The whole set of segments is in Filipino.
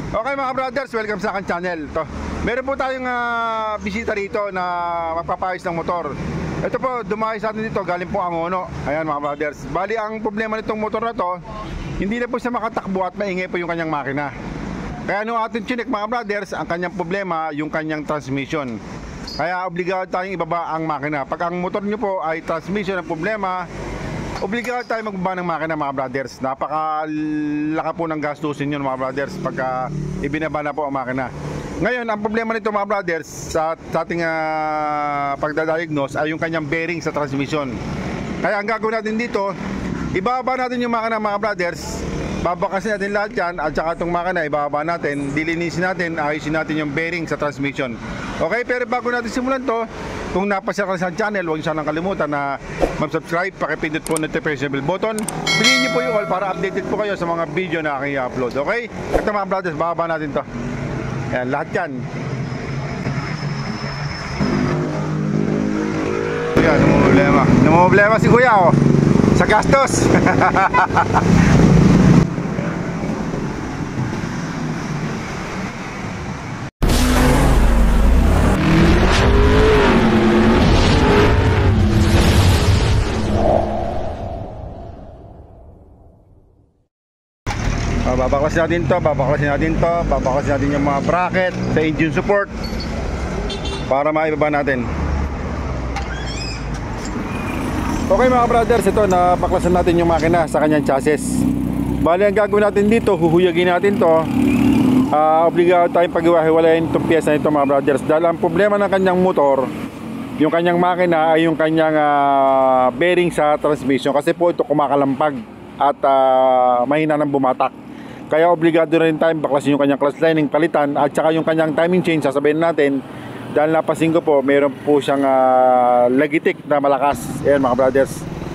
Okay mga brothers, welcome sa akin channel. Meron po tayong bisita rito na magpapayos ng motor. Ito po, dumayo sa atin dito, galing po Angono. Ayan mga brothers. Bali, ang problema nitong motor na to, hindi na po siya makatakbo at maingay po yung kanyang makina. Kaya nung ating chinek mga brothers, ang kanyang problema, yung kanyang transmission. Kaya obligado tayong ibaba ang makina. Pag ang motor nyo po ay transmission ang problema, obligado tayo magbaba ng makina mga brothers. Napakalaka po ng gastusin yun mga brothers pagka ibinaba na po ang makina. Ngayon, ang problema nito mga brothers sa ating pagdadiagnose ay yung kanyang bearing sa transmission. Kaya ang gagawin natin dito, ibaba natin yung makina mga brothers, babakasin natin lahat yan, at saka itong makina ibaba natin, dilinisin natin, ayusin natin yung bearing sa transmission. Okay, pero bago natin simulan to, kung napasya ka sa channel, huwag niyo sanang kalimutan na mag-subscribe, pakipindot po notification bell button, piliin niyo po yung all para updated po kayo sa mga video na aking i-upload. Okay, ito mga brothers, bababa natin to. Ayan, lahat yan. Ayan, namumblema si kuya oh, sa gastos. Babaklasin natin to, babaklasin natin yung mga bracket sa engine support para maibaba natin. Okay mga brothers, ito nabaklasan natin yung makina sa kanyang chassis. Bali ang gagawin natin dito, huhuyagin natin to. Obligado tayong pag-iwahiwalayin itong pyesa nito mga brothers. Dahil ang problema ng kanyang motor, yung kanyang makina ay yung kanyang bearing sa transmission. Kasi po ito kumakalampag at mahina ng bumatak. Kaya obligado rin tayong baklasin yung kanyang clutch lining, palitan, at saka yung kanyang timing chain, sasabihin natin. Dahil napasin ko po, mayroon po siyang lagitik na malakas. Ayan mga brothers.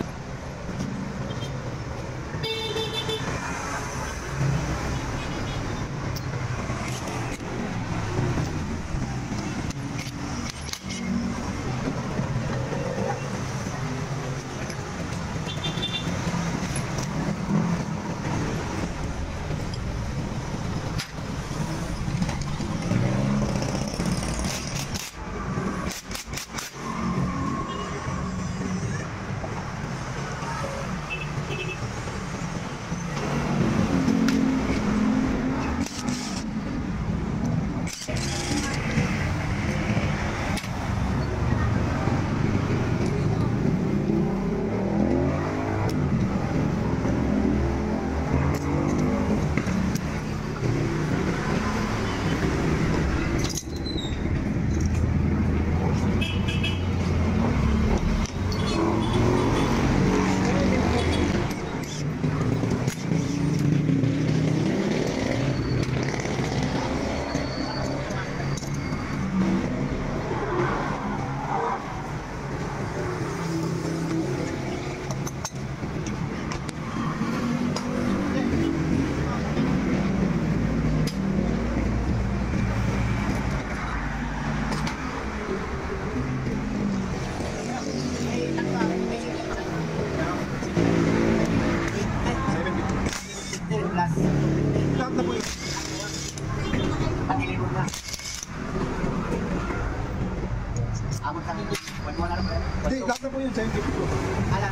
Hindi, lahat na po yun, 70 po. Alam,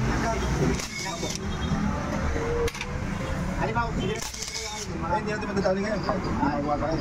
halimbawa, hindi natin madadali ngayon. Wala kayo.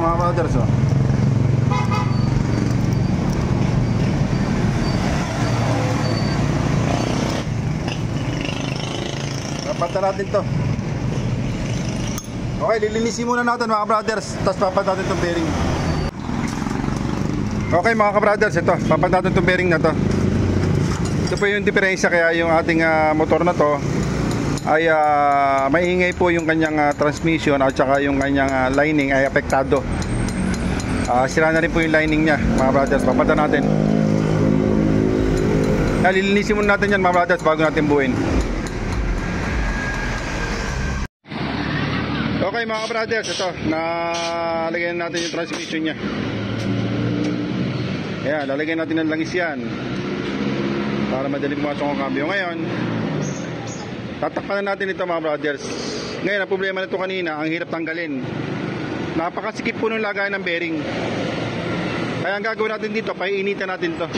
mga brothers, oh. Papatan natin to. Okay, lilinisin muna natin mga brothers, tapos papatan natin itong bearing. Okay mga brothers, ito, papatan natin itong bearing na to. Ito po yung diferensya, kaya yung ating motor na to ay maingay po yung kanyang transmission at saka yung kanyang lining ay apektado. Sira na rin po yung lining niya mga brothers. Papatan natin. Lilinisin muna natin yan mga brothers bago natin buuin. Okay mga brothers, ito, nalagyan natin yung transmission niya. Ayan, lalagyan natin ng langis yan para madali pumasok ang cambio. Ngayon, tatakpan na natin ito mga brothers. Ngayon, ang problema nito kanina, ang hirap tanggalin. Napakasikip po ng lagayan ng bearing. Kaya ang gagawin natin dito, paiinitan natin to.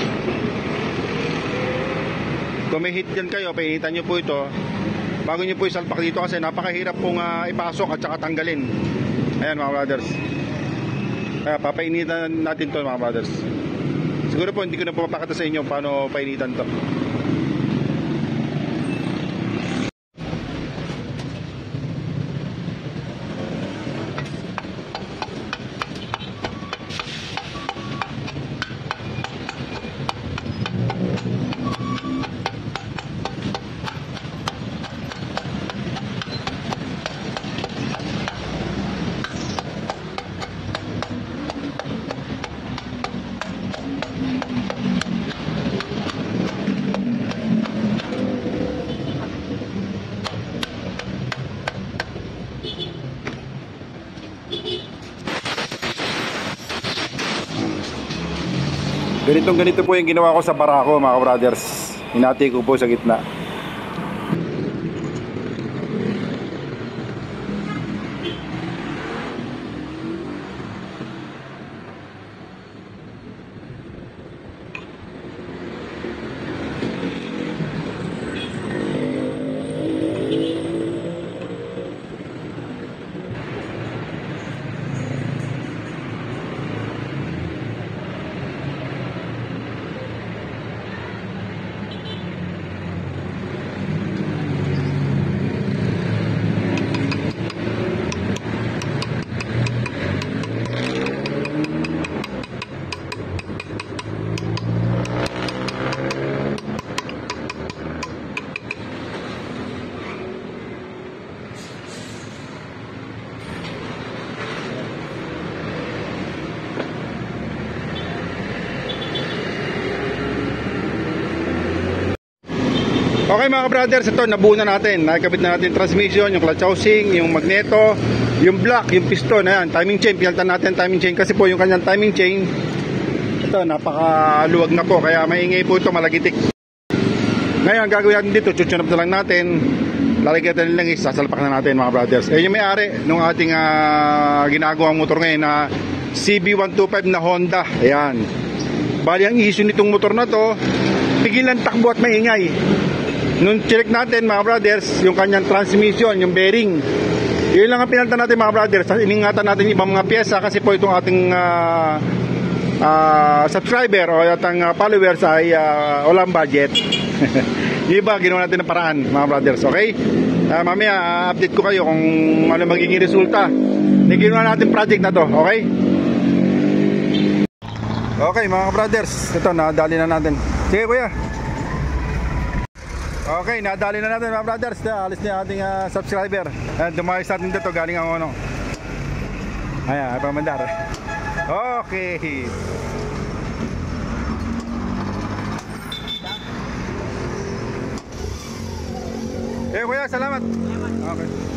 Kung may heat dyan kayo, paiinitan nyo po ito bago nyo po isalpak dito, kasi napakahirap pong ipasok at saka tanggalin. Ayan mga brothers. Kaya papainitan natin to mga brothers. Siguro po hindi ko na po mapakita sa inyo paano painitan to. Ganito po yung ginawa ko sa barako mga brothers. Hinati ko po sa gitna. Okay mga brothers, ito nabuo na natin. Nakikabit na natin transmission, yung clutch housing, yung magneto, yung block, yung piston. Ayan, timing chain, pinalitan natin timing chain kasi po yung kanyang timing chain, ito napakaluwag na po, kaya maingay po ito, malagitik. Ngayon ang gagawin natin dito, tutune up na lang natin, lalagyan natin lang, sasalpak na natin mga brothers. Yung may-ari nung ating ginagawang motor ngayon na CB125 na Honda. Ayan, bali ang issue nitong motor na to, pigilan takbo at maingay. Nung check natin mga brothers, yung kanyang transmission, yung bearing, yun lang ang pinalitan natin mga brothers. Iningatan natin ibang mga pyesa kasi po itong ating subscriber o ating followers ay walang budget. Yung iba ginawa natin ng paraan mga brothers. Okay, mamaya update ko kayo kung ano magiging resulta ng ginawa natin project na to. Okay, okay mga brothers, ito nadali na natin. Sige kuya. Okay, nadali na natin mga brothers. Alis na ating subscriber. Dumayos natin dito, galing ang ano. Ayan, pamandar. Okay. Kuya, salamat. Okay.